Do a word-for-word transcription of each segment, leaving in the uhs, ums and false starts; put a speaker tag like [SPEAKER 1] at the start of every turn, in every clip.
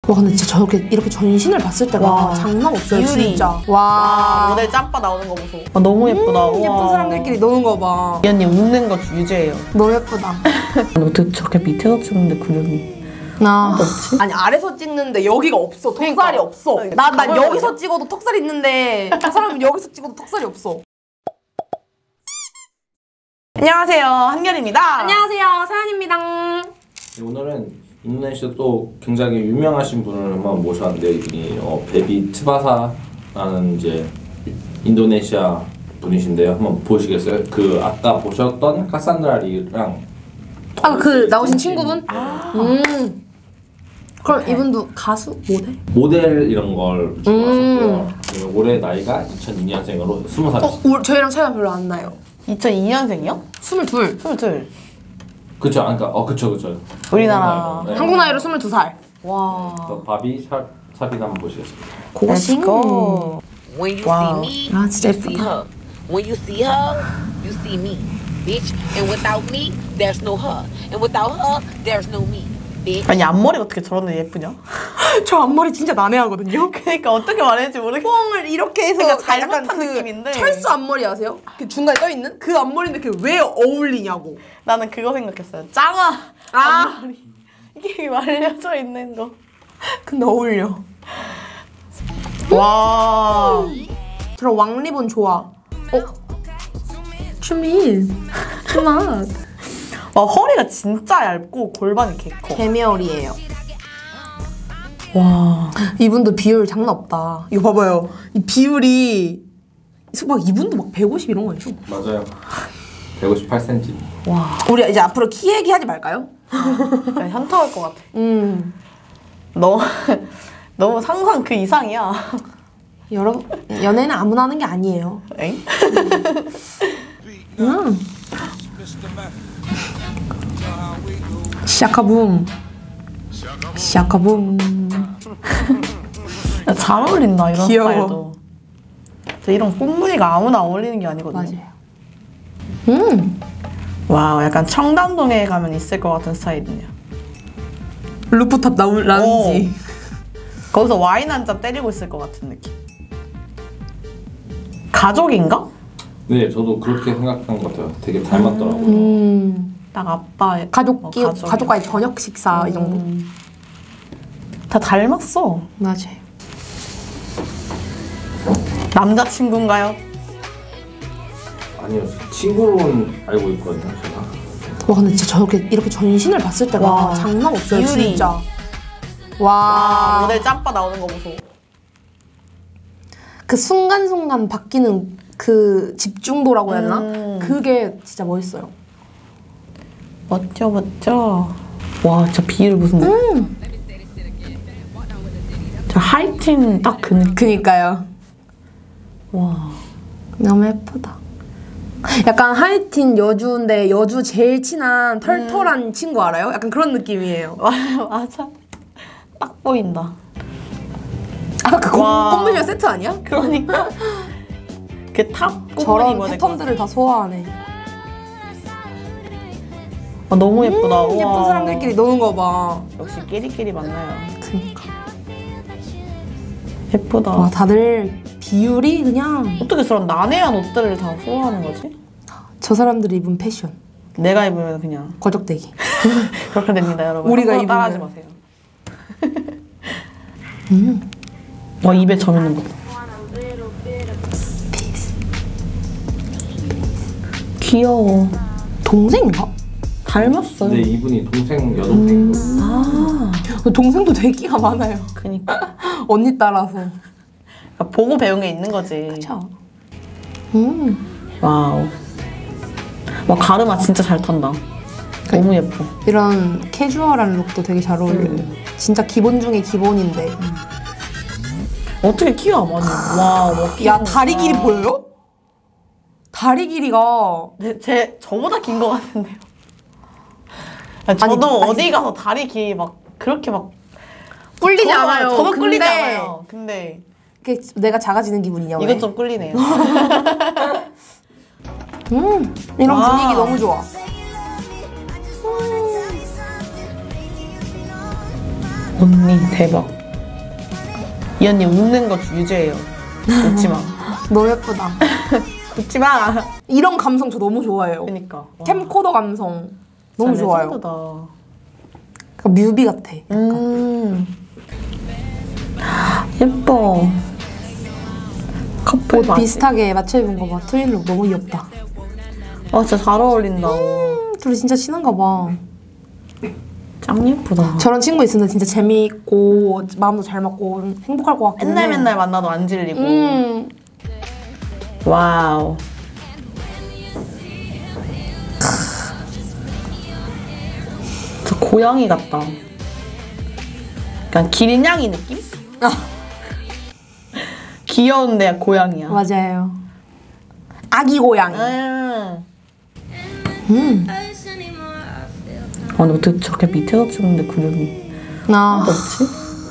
[SPEAKER 1] 와 근데 진짜 저렇게 이렇게 전신을 봤을 때가 와, 장난 없어요
[SPEAKER 2] 비율이.
[SPEAKER 1] 진짜.
[SPEAKER 2] 와,
[SPEAKER 1] 와
[SPEAKER 2] 모델 짬바 나오는 거 보소. 아, 너무 예쁘다.
[SPEAKER 1] 음, 예쁜 사람들끼리 노는 거 봐.
[SPEAKER 2] 이 언니 웃는 거 유죄예요.
[SPEAKER 1] 너무 예쁘다.
[SPEAKER 2] 어떻게 저렇게 밑에서 찍는데 근육이
[SPEAKER 1] 나
[SPEAKER 2] 없지?
[SPEAKER 1] 아니 아래서 찍는데 여기가 없어. 턱살이
[SPEAKER 2] 그러니까.
[SPEAKER 1] 없어. 난, 난 여기서 찍어도 턱살이 있는데 그 사람은 여기서 찍어도 턱살이 없어.
[SPEAKER 2] 안녕하세요, 한결입니다.
[SPEAKER 1] 안녕하세요, 사연입니다.
[SPEAKER 3] 네, 오늘은 인도네시아 또 굉장히 유명하신 분을 한번 모셨는데 이분이 어, 베비 트바사라는 이제 인도네시아 분이신데요. 한번 보시겠어요? 그 아까 보셨던 카산드라리랑
[SPEAKER 1] 아 그 나오신 친구분?
[SPEAKER 2] 아.
[SPEAKER 1] 음. 그럼 오케이. 이분도 가수? 모델?
[SPEAKER 3] 모델 이런 걸 좋아하셨고요.
[SPEAKER 1] 음.
[SPEAKER 3] 올해 나이가 이천이 년생으로 스무 살이시죠.
[SPEAKER 1] 어, 저희랑 차이가 별로 안 나요.
[SPEAKER 2] 이천이 년생이요?
[SPEAKER 1] 스물둘.
[SPEAKER 2] 스물둘.
[SPEAKER 3] 그쵸, 그러니까 어 그쵸 그쵸.
[SPEAKER 2] 우리나라.
[SPEAKER 3] 네.
[SPEAKER 1] 한국 나이로 스물두 살.
[SPEAKER 2] 와.
[SPEAKER 3] 또 바비 샵 샵이나 한번 보시겠습니다.
[SPEAKER 2] 고싱.
[SPEAKER 4] When you
[SPEAKER 2] Wow.
[SPEAKER 4] see me,
[SPEAKER 1] 아, 진짜
[SPEAKER 4] you see
[SPEAKER 1] 예쁘다.
[SPEAKER 4] her. When you see her, you see me, bitch. And without me, there's no her. And without her, there's no me, bitch.
[SPEAKER 2] 아니 앞머리가 어떻게 저런데 예쁘냐?
[SPEAKER 1] 저 앞머리 진짜 난해하거든요.
[SPEAKER 2] 그러니까 어떻게 말했는지 모르겠어.
[SPEAKER 1] 뽕을 이렇게 해서
[SPEAKER 2] 그러니까
[SPEAKER 1] 약간
[SPEAKER 2] 잘못한
[SPEAKER 1] 그
[SPEAKER 2] 느낌인데.
[SPEAKER 1] 철수 앞머리 아세요? 그 중간에 떠 있는 그 앞머리인데 그게 왜 어울리냐고.
[SPEAKER 2] 나는 그거 생각했어요. 짱아.
[SPEAKER 1] 아,
[SPEAKER 2] 앞머리. 이게 말려져 있는 거.
[SPEAKER 1] 근데 어울려.
[SPEAKER 2] 와.
[SPEAKER 1] 저런 왕리본 좋아. 어? 추민. 추맛.
[SPEAKER 2] 와 허리가 진짜 얇고 골반이 개 커.
[SPEAKER 1] 개미얼이에요.
[SPEAKER 2] 와.
[SPEAKER 1] 이분도 비율 장난 없다. 이거 봐봐요. 이 비율이 막 이분도 막 백오십 이런 거 아니죠?
[SPEAKER 3] 맞아요. 백오십팔 센티미터.
[SPEAKER 2] 와.
[SPEAKER 1] 우리 이제 앞으로 키 얘기하지 말까요?
[SPEAKER 2] 그냥 현타 올 것 같아.
[SPEAKER 1] 음.
[SPEAKER 2] 너무 너무 상상 그 이상이야.
[SPEAKER 1] 여러분 연애는 아무나 하는 게 아니에요.
[SPEAKER 2] 엥?
[SPEAKER 1] 음. 시아카붐. 시아카붐.
[SPEAKER 2] 야, 잘 어울린다 이런
[SPEAKER 1] 귀여워.
[SPEAKER 2] 스타일도. 저 이런 꽃무늬가 아무나 어울리는 게 아니거든요.
[SPEAKER 1] 맞아요. 음.
[SPEAKER 2] 와 약간 청담동에 가면 있을 것 같은 스타일이네요.
[SPEAKER 1] 루프탑 나올 라운지.
[SPEAKER 2] 거기서 와인 한 잔 때리고 있을 것 같은 느낌. 가족인가?
[SPEAKER 3] 네, 저도 그렇게 생각한 것 같아요. 되게 닮았더라고요.
[SPEAKER 1] 음.
[SPEAKER 2] 딱 아빠
[SPEAKER 1] 가족
[SPEAKER 2] 어,
[SPEAKER 1] 끼
[SPEAKER 2] 가족이야.
[SPEAKER 1] 가족과의 저녁 식사 이 정도.
[SPEAKER 2] 음. 다 닮았어.
[SPEAKER 1] 맞아요.
[SPEAKER 2] 남자친구인가요?
[SPEAKER 3] 아니요, 친구로는 알고 있거든요, 제가.
[SPEAKER 1] 와 근데 진짜 저렇게 이렇게 전신을 봤을 때가
[SPEAKER 2] 와,
[SPEAKER 1] 장난 없어요
[SPEAKER 2] 비율이.
[SPEAKER 1] 진짜.
[SPEAKER 2] 아,
[SPEAKER 1] 와.
[SPEAKER 2] 모델 짬바 나오는 거 보소.
[SPEAKER 1] 그 순간순간 바뀌는 그 집중도라고 해야 되나?
[SPEAKER 2] 음.
[SPEAKER 1] 그게 진짜 멋있어요.
[SPEAKER 2] 멋져 멋져. 와 진짜 비율 무슨
[SPEAKER 1] 음.
[SPEAKER 2] 저 하이틴 딱 그 느낌.
[SPEAKER 1] 그니까요.
[SPEAKER 2] 와.
[SPEAKER 1] 너무 예쁘다. 약간 하이틴 여주인데 여주 제일 친한 털털한
[SPEAKER 2] 음.
[SPEAKER 1] 친구 알아요? 약간 그런 느낌이에요.
[SPEAKER 2] 맞아 맞아. 딱 보인다.
[SPEAKER 1] 아까 그
[SPEAKER 2] 와.
[SPEAKER 1] 꽃무늬 세트 아니야?
[SPEAKER 2] 그러니까 그탑
[SPEAKER 1] 저런 패턴들을 다 소화하네.
[SPEAKER 2] 아, 너무 예쁘다.
[SPEAKER 1] 음, 예쁜
[SPEAKER 2] 우와.
[SPEAKER 1] 사람들끼리 노는 거 봐.
[SPEAKER 2] 역시 끼리끼리 만나요.
[SPEAKER 1] 그니까.
[SPEAKER 2] 예쁘다.
[SPEAKER 1] 와 다들 비율이 그냥
[SPEAKER 2] 어떻게 저런 난해한 옷들을 다 소화하는 거지?
[SPEAKER 1] 저 사람들이 입은 패션.
[SPEAKER 2] 내가 입으면 그냥
[SPEAKER 1] 거적대기.
[SPEAKER 2] 그렇게 됩니다, 여러분.
[SPEAKER 1] 우리가
[SPEAKER 2] 함부로
[SPEAKER 1] 입으면-
[SPEAKER 2] 따라하지 마세요.
[SPEAKER 1] 음.
[SPEAKER 2] 와 입에 점 있는 거. 귀여워.
[SPEAKER 1] 동생인가?
[SPEAKER 2] 닮았어요.
[SPEAKER 3] 근데 이분이 동생, 여동생이고.
[SPEAKER 2] 아,
[SPEAKER 1] 동생도 되게 끼가 많아요.
[SPEAKER 2] 그니까.
[SPEAKER 1] 언니 따라서.
[SPEAKER 2] 그러니까 보고 배운 게 있는 거지.
[SPEAKER 1] 그쵸. 음.
[SPEAKER 2] 와우. 와 가르마 진짜 잘 탄다. 너무 예뻐.
[SPEAKER 1] 이런 캐주얼한 룩도 되게 잘 어울려요.
[SPEAKER 2] 음.
[SPEAKER 1] 진짜 기본 중에 기본인데.
[SPEAKER 2] 어떻게 키워 많이? 와, 뭐
[SPEAKER 1] 야 다리 길이 보여요? 다리 길이가
[SPEAKER 2] 제, 제 저보다 긴 거 같은데요. 아, 저도
[SPEAKER 1] 아니,
[SPEAKER 2] 어디 가서 다리 길 막 그렇게 막
[SPEAKER 1] 꿀리지
[SPEAKER 2] 저도-
[SPEAKER 1] 않아요.
[SPEAKER 2] 저도
[SPEAKER 1] 근데
[SPEAKER 2] 꿀리지 않아요. 근데
[SPEAKER 1] 그게 내가 작아지는 기분이냐 왜?
[SPEAKER 2] 이건 좀 꿀리네요.
[SPEAKER 1] 음 이런
[SPEAKER 2] 와.
[SPEAKER 1] 분위기 너무 좋아.
[SPEAKER 2] 언니 대박. 이 언니 웃는 거 유죄예요. 웃지 마.
[SPEAKER 1] 너무 예쁘다.
[SPEAKER 2] 웃지 마.
[SPEAKER 1] 이런 감성 저 너무 좋아해요.
[SPEAKER 2] 그니까.
[SPEAKER 1] 캠코더 감성 너무 좋아요.
[SPEAKER 2] 레전드다.
[SPEAKER 1] 그러니까 뮤비 같아.
[SPEAKER 2] 음. 예뻐. 커플
[SPEAKER 1] 옷
[SPEAKER 2] 바지.
[SPEAKER 1] 비슷하게 맞춰 입은 거 봐. 트윈룩 너무 귀엽다.
[SPEAKER 2] 아 진짜 잘 어울린다.
[SPEAKER 1] 음, 둘이 진짜 친한가 봐.
[SPEAKER 2] 짱 예쁘다.
[SPEAKER 1] 저런 친구 있으면 진짜 재미있고 마음도 잘 맞고 행복할 것 같긴 해.
[SPEAKER 2] 맨날 맨날 만나도 안 질리고.
[SPEAKER 1] 음.
[SPEAKER 2] 와우. 저 고양이 같다. 약간 길냥이 느낌?
[SPEAKER 1] 아.
[SPEAKER 2] 귀여운데 고양이야.
[SPEAKER 1] 맞아요. 아기 고양이.
[SPEAKER 2] 음.
[SPEAKER 1] 음.
[SPEAKER 2] 아니 어떻게 저렇게 밑에서 찍는데 그림이
[SPEAKER 1] 나
[SPEAKER 2] 없지?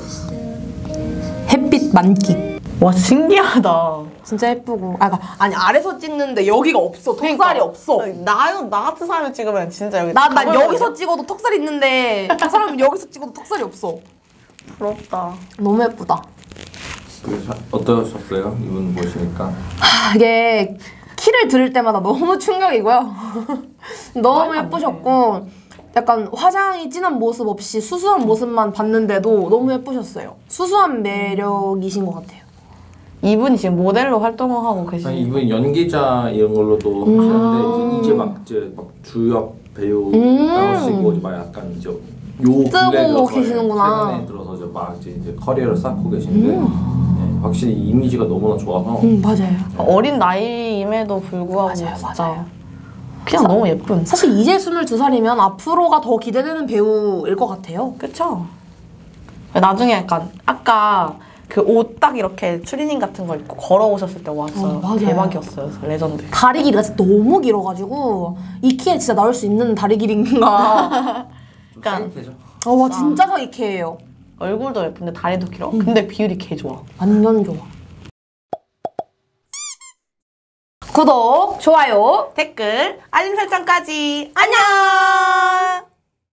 [SPEAKER 1] 햇빛 만끽.
[SPEAKER 2] 와 신기하다.
[SPEAKER 1] 진짜 예쁘고. 아, 그러니까 아니 아래서 찍는데 여기가 없어. 턱살이
[SPEAKER 2] 그러니까.
[SPEAKER 1] 없어.
[SPEAKER 2] 나, 나 같은 사람이 찍으면 진짜 여기
[SPEAKER 1] 나, 나
[SPEAKER 2] 가버리거든요?
[SPEAKER 1] 여기서 찍어도 턱살 있는데 그 사람은 여기서 찍어도 턱살이 없어.
[SPEAKER 2] 부럽다.
[SPEAKER 1] 너무 예쁘다.
[SPEAKER 3] 그래서 어떠셨어요? 이분 보시니까?
[SPEAKER 1] 하, 이게 키를 들을 때마다 너무 충격이고요. 너무 예쁘셨고 약간 화장이 진한 모습 없이 수수한 모습만 봤는데도 너무 예쁘셨어요. 수수한 매력이신 것 같아요.
[SPEAKER 2] 이분이 지금 모델로 활동을 하고 계시는
[SPEAKER 3] 아니 이분 연기자 이런 걸로도 하시는데 이제, 이제 막 이제 막 주역 배우
[SPEAKER 1] 음.
[SPEAKER 3] 나오시고 이제 막 약간 이제 요
[SPEAKER 1] 뜨고
[SPEAKER 3] 근래 들어서
[SPEAKER 1] 계시는구나.
[SPEAKER 3] 최근에 들어서 이제 막 이제, 이제 커리어를 쌓고 계신데 네, 확실히 이미지가 너무나 좋아서
[SPEAKER 1] 음 맞아요.
[SPEAKER 2] 어린 나이임에도 불구하고
[SPEAKER 1] 맞아요,
[SPEAKER 2] 진짜
[SPEAKER 1] 맞아요.
[SPEAKER 2] 그냥 너무 예쁜.
[SPEAKER 1] 사실 이제 스물두 살이면 앞으로가 더 기대되는 배우일 것 같아요.
[SPEAKER 2] 그쵸? 나중에 약간 아까 그 옷 딱 이렇게 추리닝 같은 거 입고 걸어오셨을 때 와 진짜
[SPEAKER 1] 어, 맞아요.
[SPEAKER 2] 대박이었어요. 레전드.
[SPEAKER 1] 다리 길이가 진짜 너무 길어가지고 이 키에 진짜 나올 수 있는 다리 길이인가.
[SPEAKER 3] 좀
[SPEAKER 2] 그러니까
[SPEAKER 3] 사이트죠.
[SPEAKER 1] 어, 와 진짜 사이키예요.
[SPEAKER 2] 얼굴도 예쁜데 다리도 길어. 근데 비율이 개 좋아.
[SPEAKER 1] 완전 좋아. 구독, 좋아요,
[SPEAKER 2] 댓글, 알림 설정까지. 안녕!